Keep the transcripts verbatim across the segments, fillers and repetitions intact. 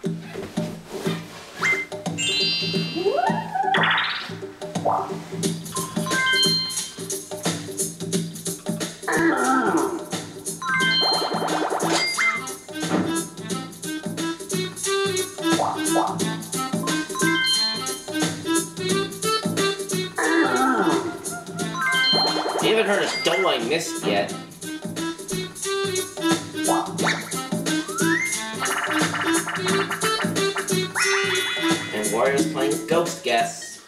You haven't heard a "Don't I Missed" yet. And Wario's playing Ghost Guess.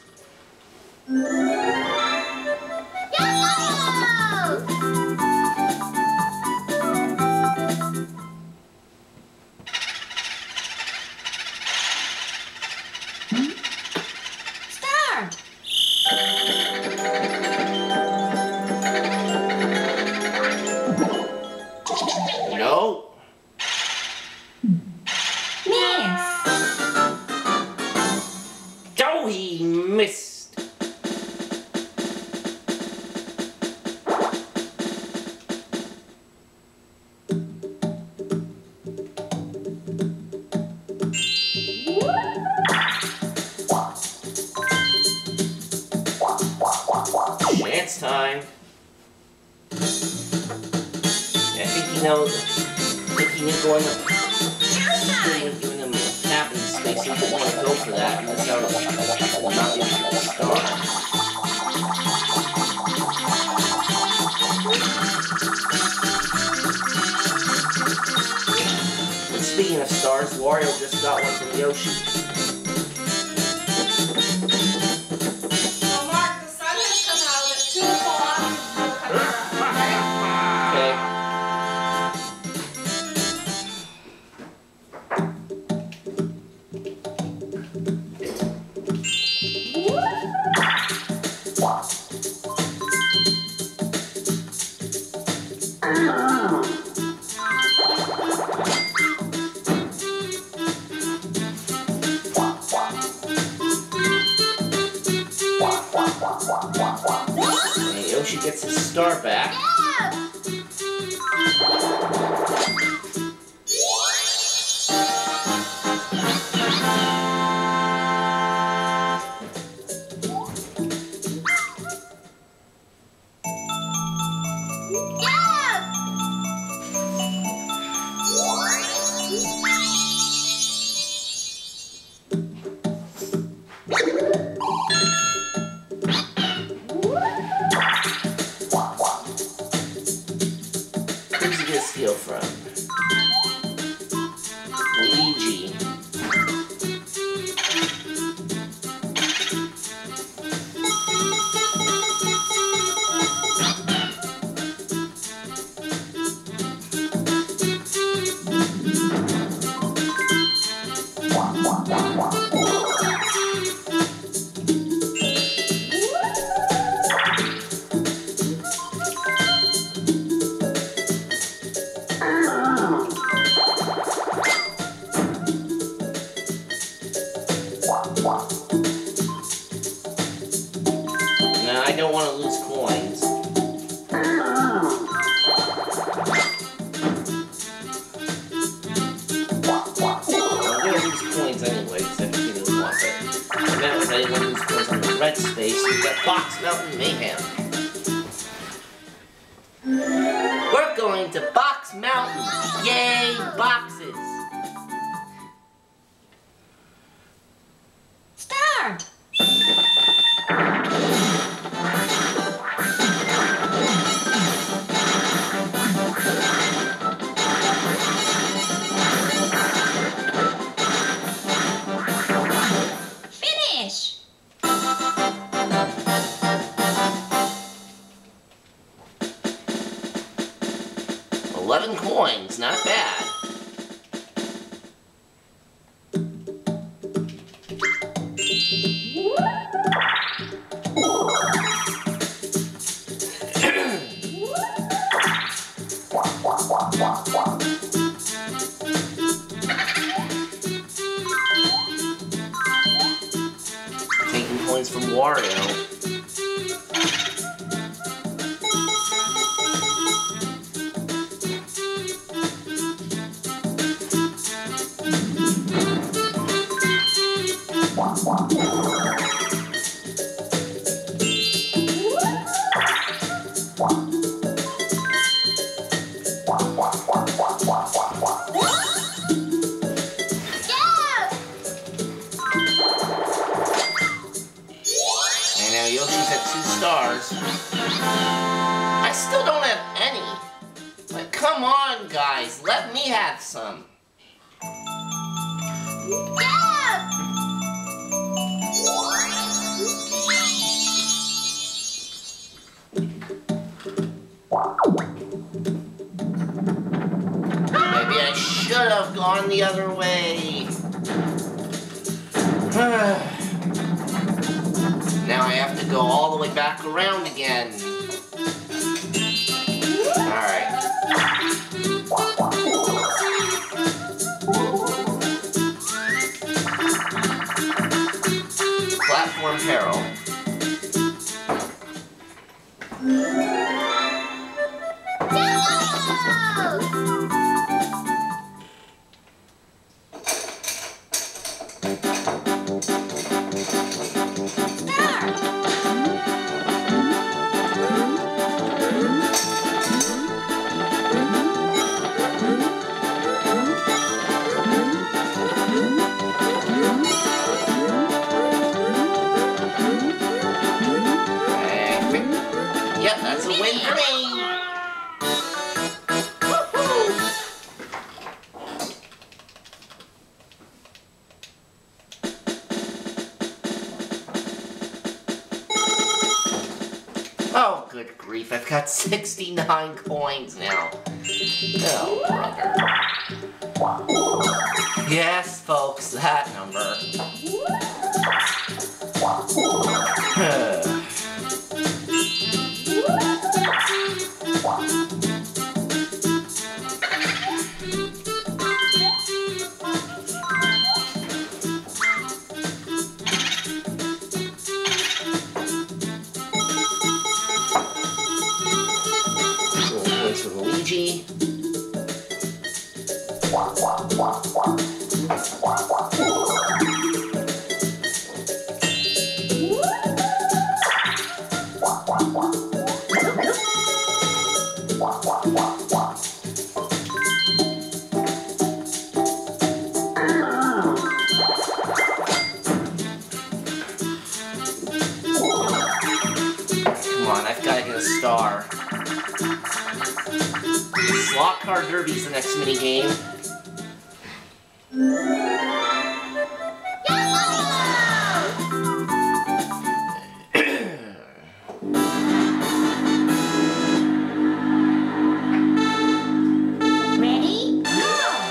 Star! No. Miss! Oh, he missed. Chance time. I think he knows. I think he knew going up. He was giving him a tap in space, so he didn't want to go for that, and that's how will not be able to start. And speaking of stars, Wario just got one from Yoshi. So Mark, the sun has come out at two o'clock. Okay. And Yoshi gets his star back. Who's he gonna steal from? Luigi. No, I don't want to lose coins. I'm gonna lose coins anyway, because I didn't want it. I meant was I didn't want to lose coins on the red space, so we got Box Mountain Mayhem. We're going to Box Mountain! Yay, boxes! Star! Finish! Eleven coins, not bad. Taking points from Wario. And now Yoshi's at two stars. I still don't have any. Like, come on, guys. Let me have some. Maybe I should have gone the other way. Now I have to go all the way back around again. Alright. Platform peril. Yep, that's a win for me. Oh, good grief, I've got sixty-nine coins now. Oh, brother. Yes, folks, that number. Points for Luigi. Come on, I've got to get a star. Slot Car Derby's the next mini game. Ready? Go!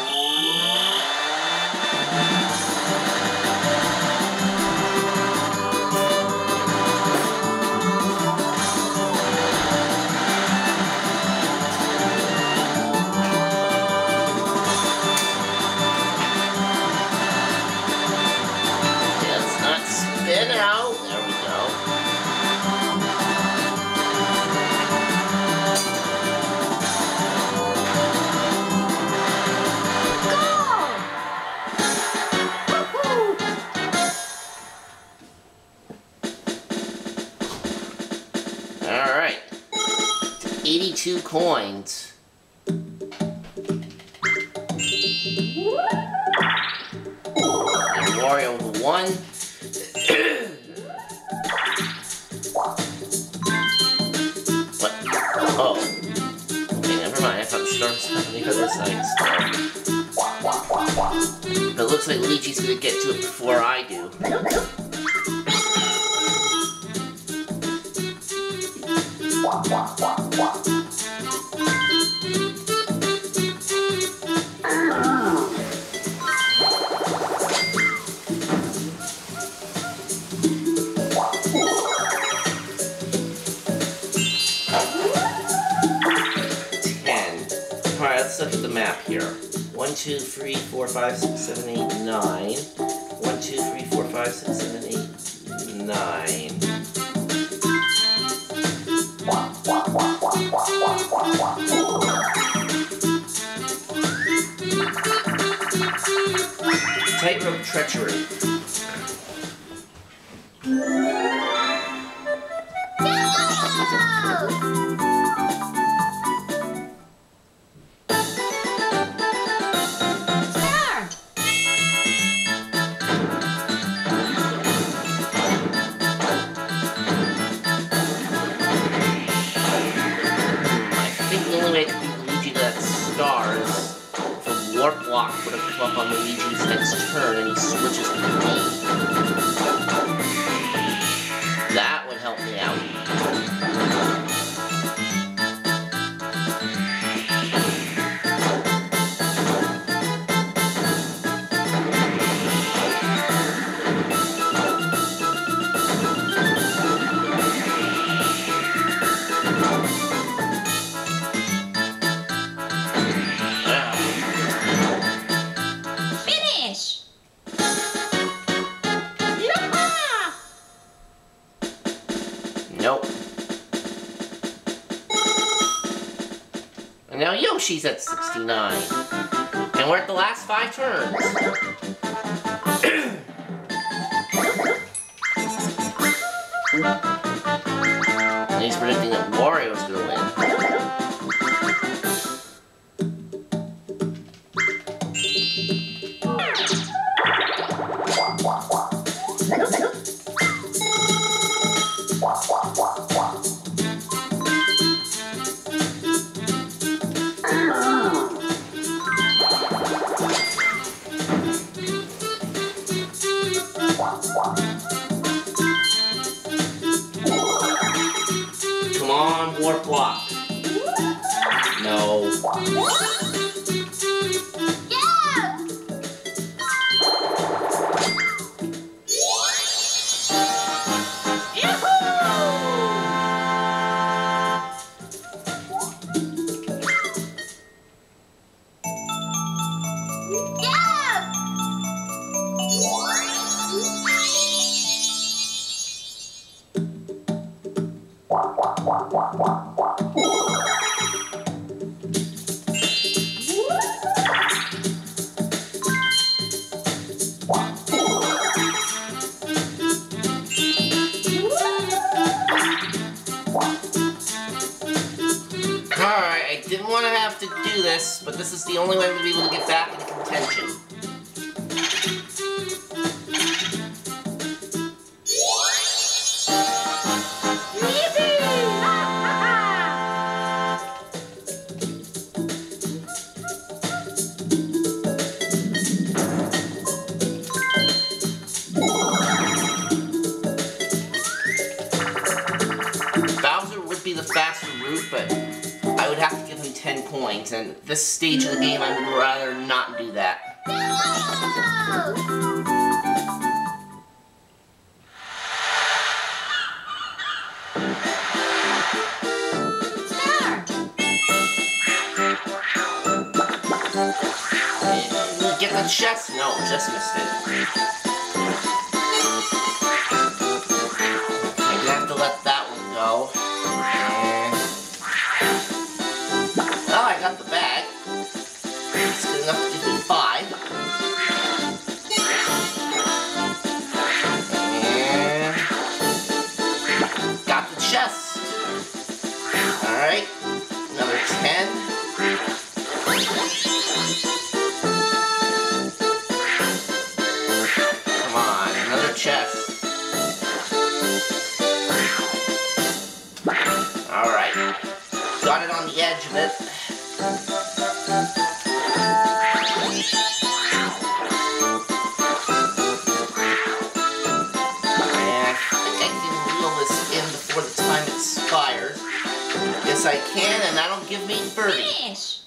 Let's not spin out. There we go. Alright. eighty-two coins. And Wario with one. What? Oh. Okay, never mind. I thought the star was on the other side still. But it looks like Luigi's gonna get to it before I do. ten. Alright, let's look at the map here. one, two, three, four, five, six, seven, eight, nine. one, two, three, four, five, six, seven, eight, nine. Tightrope treachery. on Luigi's next turn and he switches to me. That would help me out. Nope. And now Yoshi's at sixty-nine. And we're at the last five turns. And he's predicting that Wario's gonna win. Come on, warp block. No. Alright, I didn't want to have to do this, but this is the only way we'll be able to get back into contention. Bowser would be the faster route, but I would have to give him ten points, and at this stage of the game, I would rather not do that. And get the chest? No, just missed it. I'm gonna have to let that one go. And oh, I got the bag. It's good enough to give me five. And got the chest. Alright, another ten. Come on, another chest. Alright, got it on the edge of it. Yes, I can, and that'll give me birdie. Finish.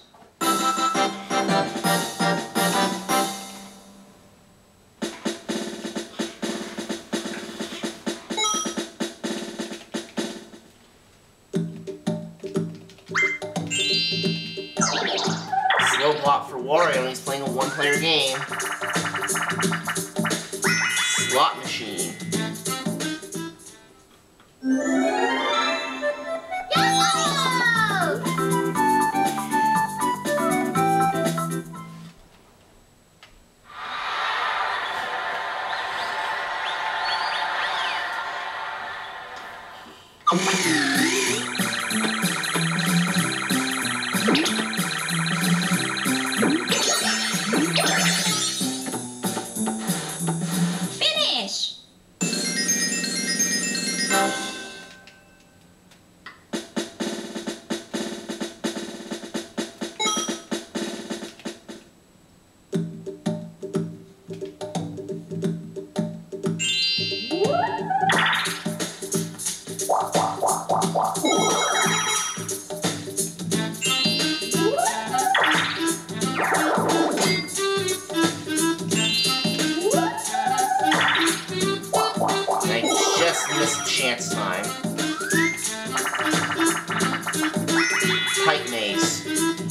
Slow block for Wario, and he's playing a one-player game. Slot machine. Finish. Missed chance time. Tight maze.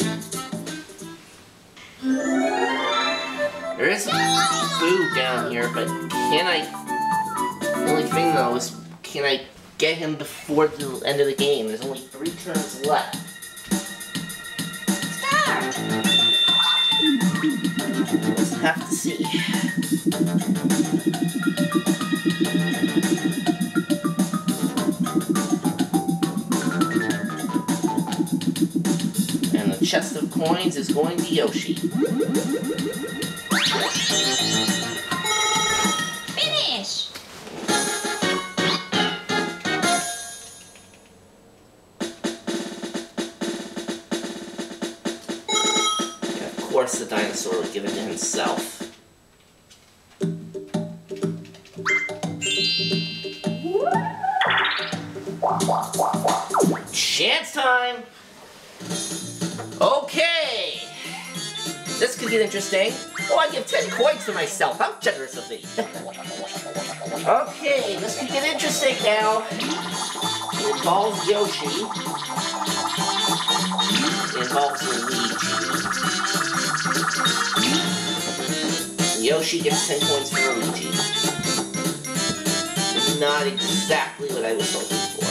There is a Boo down here, but can I... The only thing though is, can I get him before the end of the game? There's only three turns left. Start! Let's have to see. And the chest of coins is going to Yoshi. Finish! Of course the dinosaur would give it to himself. Chance time! Okay! This could get interesting. Oh, I give ten coins to myself. How generous of me. Okay, this could get interesting now. It involves Yoshi. It involves Luigi. Yoshi gets ten coins for Luigi. Not exactly what I was hoping for.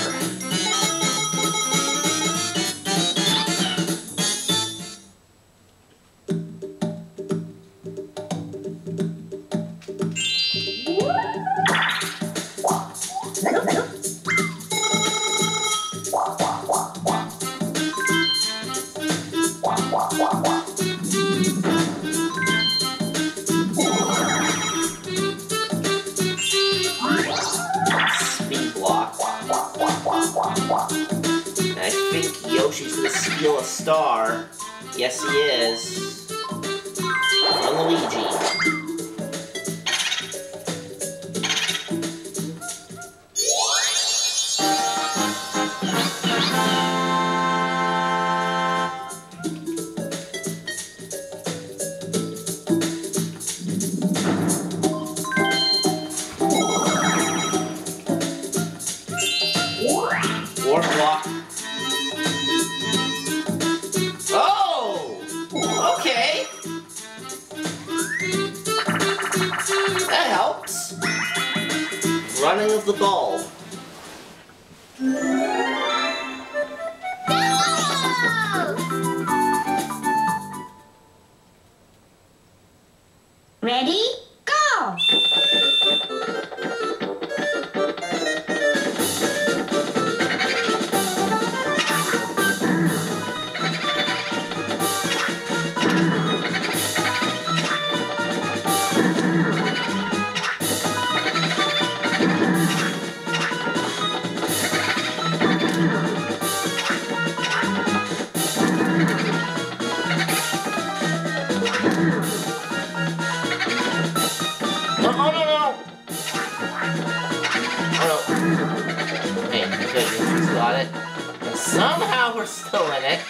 Speed block. And I think Yoshi's gonna steal a star. Yes, he is. From Luigi. Or block. Oh! Okay! That helps. Running of the ball. Ready? Go! No, no, no, no! Oh no. Hey, good, Yoshi's got it. And somehow we're still in it.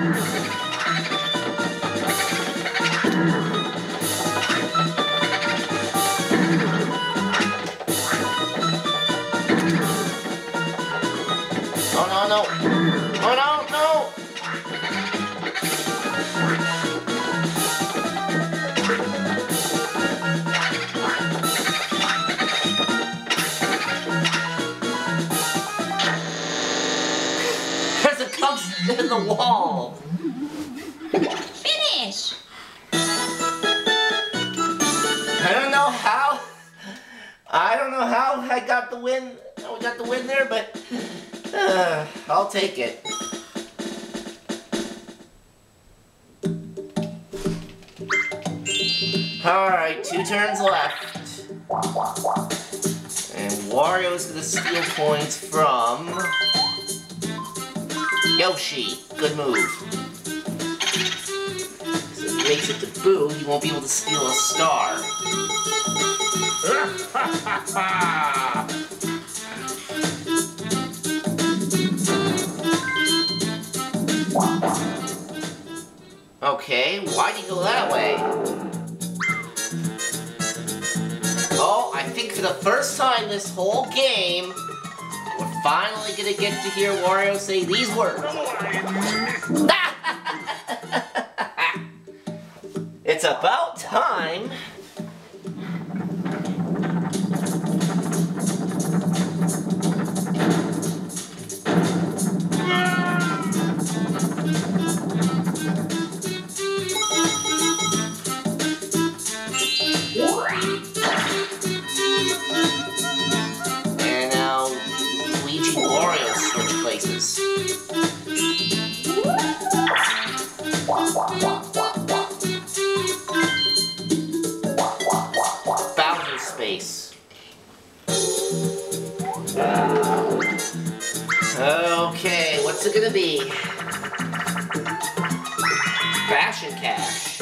Oh no, no! Oh no, no! There's a cup in the wall! Finish! I don't know how... I don't know how I got the win... How we got the win there, but... Uh, I'll take it. Alright, two turns left. And Wario's gonna steal points from... Yoshi. Good move. So if he makes it to Boo, he won't be able to steal a star. Okay, why'd he go that way? Oh, I think think for the first time this whole game, we're finally gonna get to hear Wario say these words. It's about time. And now Luigi and Wario switch places. Bowser space. Okay, what's it gonna be? Fashion Cash.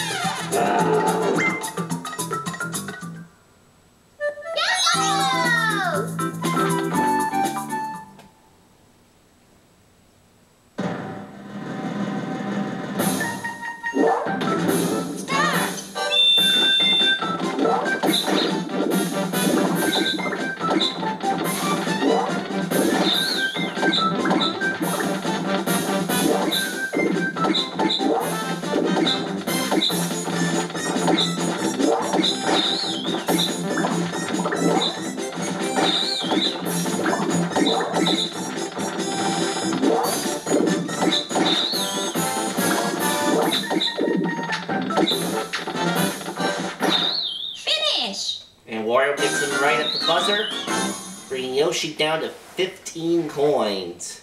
And Wario gets him right at the buzzer, bringing Yoshi down to fifteen coins.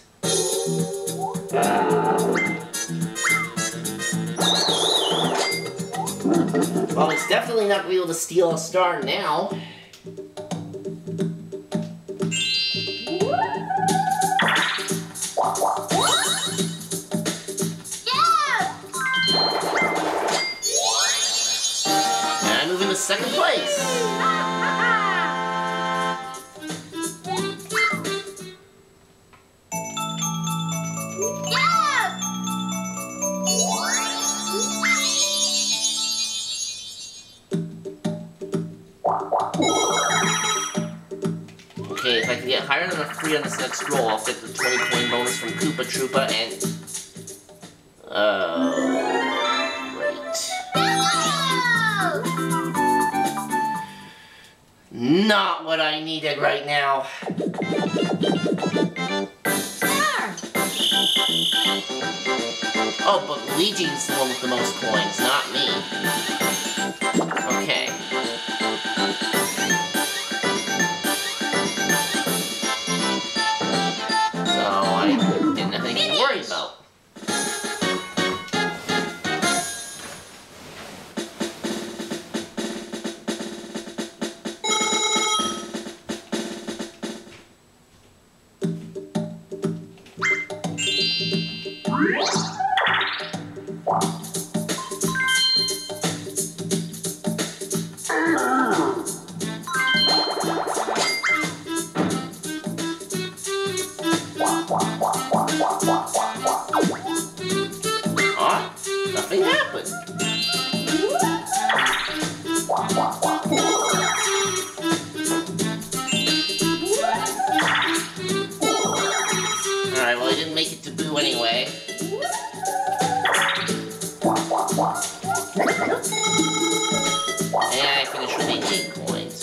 Well, it's definitely not able to steal a star now. And moving to second place. Okay, if I can get higher than a three on this next roll, I'll get the twenty coin bonus from Koopa Troopa and... Oh... Great. Not what I needed right now. Oh, but Luigi's the one with the most coins, not me. Okay. So I didn't have anything to worry about. Huh? Nothing happened. Alright, well I didn't make it to Boo anyway. And I finished with eighteen coins.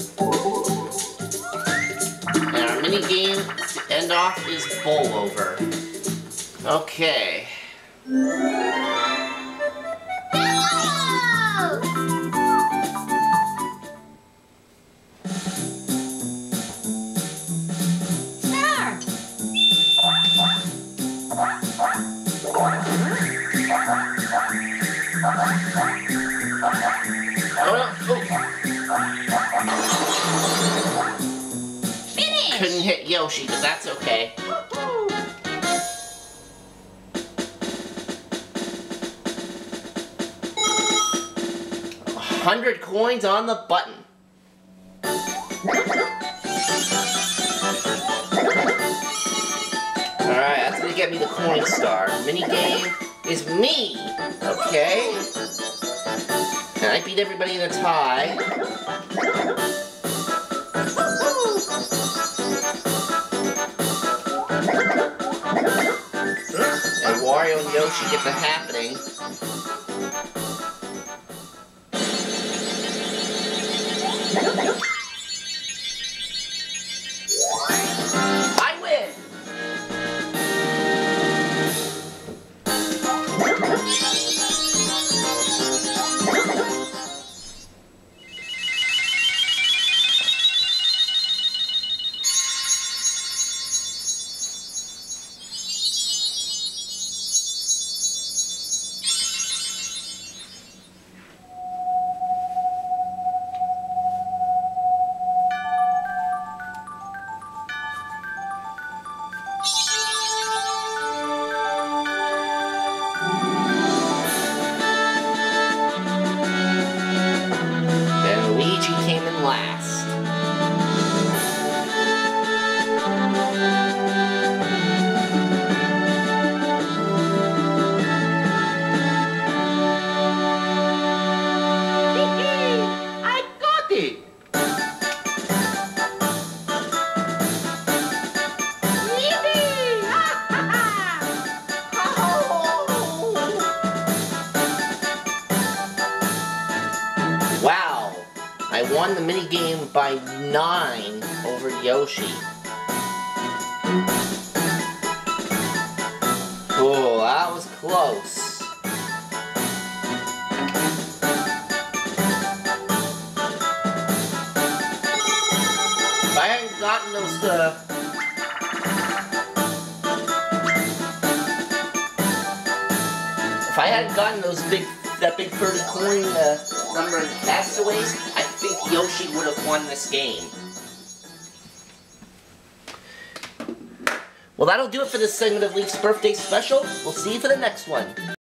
And our mini game to end off is Bowl Over. Okay. Finish! Couldn't hit Yoshi, but that's okay. A hundred coins on the button. Alright, that's gonna get me the coin star. Mini game is me, okay? And I beat everybody in a tie. Yoshi get the happening. I win! Came in last. I got it! Yippee! Ha ha ha! Wow! I won the minigame by nine over Yoshi. Oh, that was close. If I hadn't gotten those, uh... If I hadn't gotten those big, that big thirty coin, uh, number of castaways, I think Yoshi would have won this game. Well, that'll do it for this segment of Leaf's birthday special. We'll see you for the next one.